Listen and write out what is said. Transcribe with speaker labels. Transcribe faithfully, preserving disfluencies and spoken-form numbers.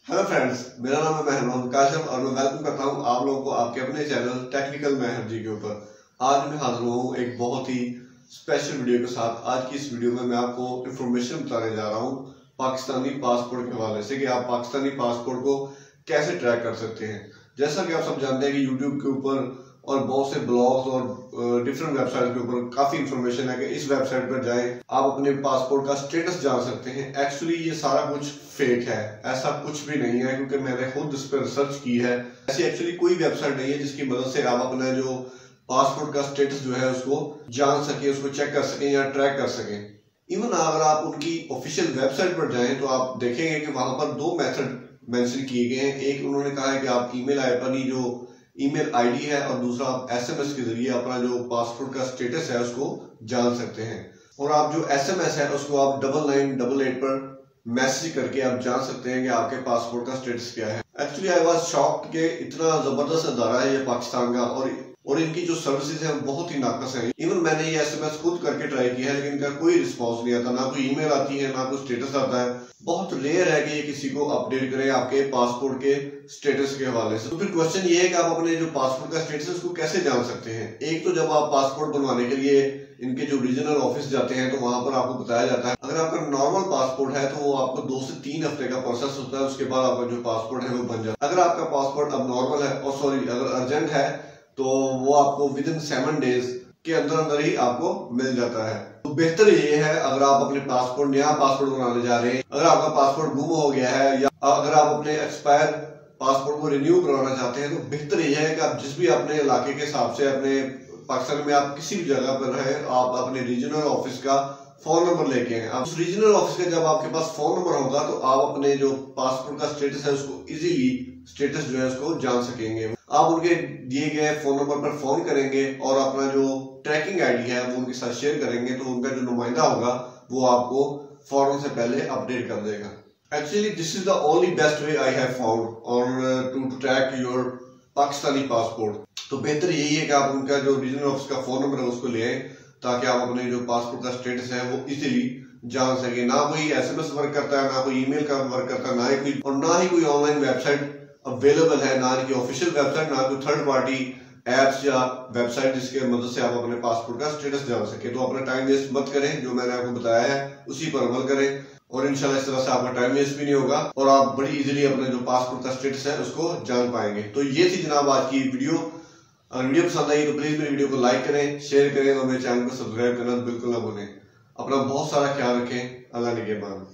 Speaker 1: Hello friends, मेरा नाम है मेहमान काशिफ और मैं वेलकम करता हूं आप लोगों को आपके अपने चैनल टेक्निकल मेहर जी के ऊपर। आज मैं हाजिर हुआ हूं एक बहुत ही स्पेशल वीडियो के साथ। आज की इस वीडियो में मैं आपको इंफॉर्मेशन बताने जा रहा हूं पाकिस्तानी पासपोर्ट के हवाले से कि आप पाकिस्तानी पासपोर्ट को कैसे ट्रैक कर सकते हैं। जैसा कि आप सब जानते हैं कि यूट्यूब के ऊपर और बहुत से ब्लॉग्स और डिफरेंट वेबसाइट के ऊपर काफी इंफॉर्मेशन है कि इस वेबसाइट पर जाएं, आप अपने पासपोर्ट का स्टेटस जान सकते हैं। एक्चुअली ये सारा कुछ फेक है, ऐसा कुछ भी नहीं है, क्योंकि मैंने खुद इस पर रिसर्च की है। ऐसी एक्चुअली कोई वेबसाइट नहीं है जिसकी मदद से आप अपना जो पासपोर्ट का स्टेटस जो है उसको जान सके, उसको चेक कर सकें या ट्रैक कर सकें। इवन अगर आप उनकी ऑफिशियल वेबसाइट पर जाएं तो आप देखेंगे कि वहां पर दो मेथड मेंशन किए गए हैं। एक उन्होंने कहा है कि आप ईमेल अपनी जो ईमेल आईडी है और दूसरा आप एसएमएस के जरिए अपना जो पासपोर्ट का स्टेटस है उसको जान सकते हैं। और आप जो एसएमएस है उसको आप डबल नाइन डबल एट पर मैसेज करके आप जान सकते हैं कि आपके पासपोर्ट का स्टेटस क्या है। एक्चुअली आई वाज शॉक्ड कि इतना जबरदस्त अदारा है ये पाकिस्तान का और और इनकी जो सर्विसेज है बहुत ही नाकस है। इवन मैंने ये एसएमएस खुद करके ट्राई किया है, लेकिन इनका कोई रिस्पॉन्स नहीं आता, ना कोई ईमेल आती है ना कोई स्टेटस आता है। बहुत रेयर है कि ये किसी को अपडेट करे आपके पासपोर्ट के स्टेटस के हवाले से। तो फिर क्वेश्चन ये है कि आप अपने जो पासपोर्ट का स्टेटस है उसको कैसे जान सकते हैं। एक तो जब आप पासपोर्ट बनवाने के लिए इनके जो रीजनल ऑफिस जाते हैं तो वहां पर आपको बताया जाता है अगर आपका नॉर्मल पासपोर्ट है तो वो आपको दो से तीन हफ्ते का प्रोसेस होता है, उसके बाद आपका जो पासपोर्ट है वो बन जाता है। अगर आपका पासपोर्ट अब नॉर्मल है और सॉरी अगर अर्जेंट है तो वो आपको विद इन सेवन डेज के अंदर अंदर ही आपको मिल जाता है। तो बेहतर ये है अगर आप अपने पासपोर्ट नया पासपोर्ट बनाने जा रहे हैं, अगर आपका पासपोर्ट गुम हो गया है या अगर आप अपने एक्सपायर पासपोर्ट को रिन्यू करवाना चाहते हैं तो बेहतर ये है कि आप जिस भी अपने इलाके के हिसाब से अपने पाकिस्तान में आप किसी भी जगह पर रहे, आप अपने रीजनल ऑफिस का फोन नंबर लेके हैं। उस रीजनल ऑफिस का जब आपके पास फोन नंबर होगा तो आप अपने जो पासपोर्ट का स्टेटस है उसको इजीली स्टेटस जो है उसको जान सकेंगे। आप उनके दिए गए फोन नंबर पर फोन करेंगे और अपना जो ट्रैकिंग आईडी है वो उनके साथ शेयर करेंगे तो उनका जो नुमाइंदा होगा वो आपको फौरन से पहले अपडेट कर देगा। Actually this is the only best way I have found on to track your Pakistani passport. तो बेहतर यही है कि आप उनका जो रीजनल ऑफिस का फोन नंबर है उसको ले आए ताकि आप अपने जो पासपोर्ट का स्टेटस है वो इजीली जान सके। ना कोई एसएमएस वर्क करता है, ना कोई ईमेल का वर्क करता है, ना ही कोई और ना ही कोई ऑनलाइन वेबसाइट अवेलेबल है, ना इनकी ऑफिशियल वेबसाइट, ना कोई थर्ड पार्टी एप्स या वेबसाइट जिसके मदद से आप अपने पासपोर्ट का स्टेटस जान सके। तो अपना टाइम वेस्ट मत करें, जो मैंने आपको बताया है उसी पर अमल करें और इंशाल्लाह इस तरह से आपका टाइम वेस्ट भी नहीं होगा और आप बड़ी इजीली अपने जो पासपोर्ट का स्टेटस है उसको जान पाएंगे। तो ये थी जनाब आज की वीडियो। अगर वीडियो पसंद आई तो प्लीज मेरी वीडियो को लाइक करें, शेयर करें और मेरे चैनल को सब्सक्राइब करना बिल्कुल ना भूलें। अपना बहुत सारा ख्याल रखें। अल्लाह निगहबान।